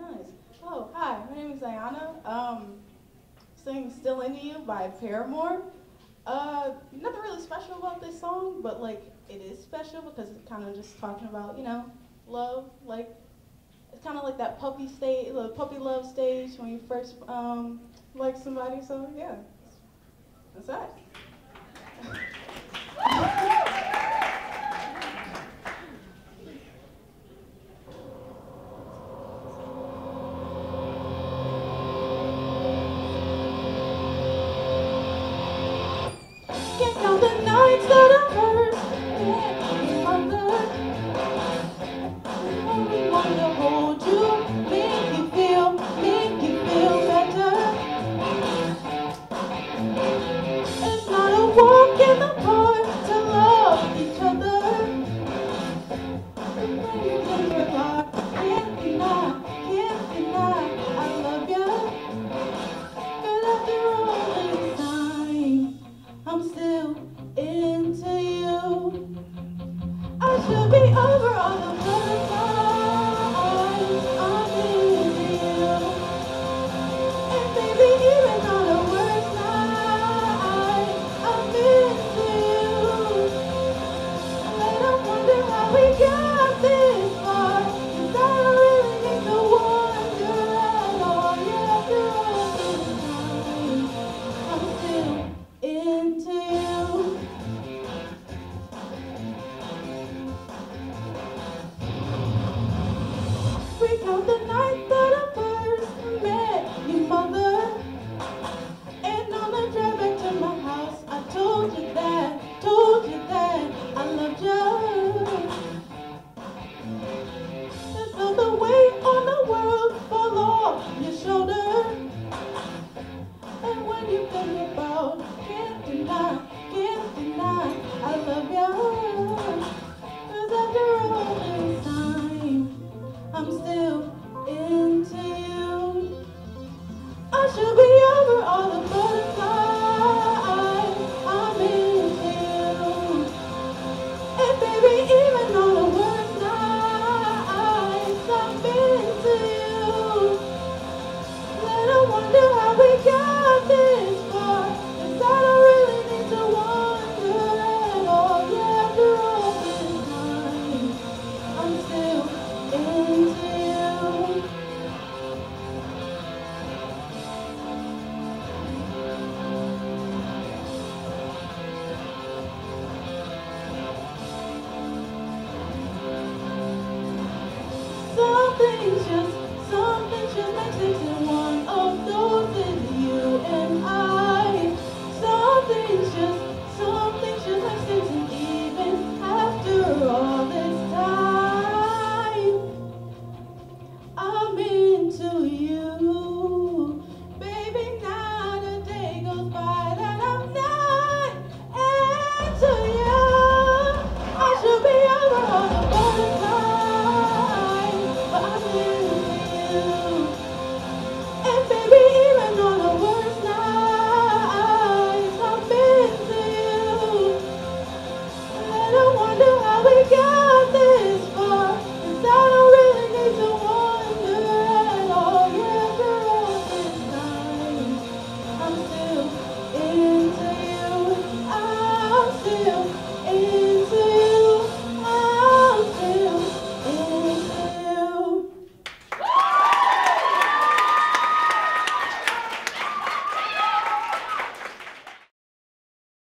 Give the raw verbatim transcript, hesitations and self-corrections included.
Nice. Oh, hi. My name is Ayana. Um, singing "Still Into You" by Paramore. Uh, nothing really special about this song, but like it is special because it's kind of just talking about, you know, love. Like it's kind of like that puppy stage, the puppy love stage when you first um like somebody. So yeah, that's that. Can't count the nights that I hurt and mother. Only want to hold you, make you feel, make you feel better. It's not a walk in the park to love each other. When you in your heart, can't deny, can't deny, I love you. But after all this time, I'm still into you. I should be over all the butterflies. I'm into you. And baby, even on the worst night, I'm into you. And I wonder how we got this far. 'Cause I don't really need to wonder at all. Yeah, after all this time, I'm still into you. Recount the night that I first met you, mother. And on the drive back to my house, I told you that, told you that I loved you. I felt the weight on the world fall off your shoulder. And when you think about, can't deny, can't deny, I love you. 'Cause after all this time, I'm still into you. I should be over all the butterflies. I'm into you. And baby, even on the worst nights, I'm into you. Let I wonder how we got this far. 'Cause I don't really need to wonder at all. Yeah, after all this time, I'm still into you. Something's just, something just makes it to one of those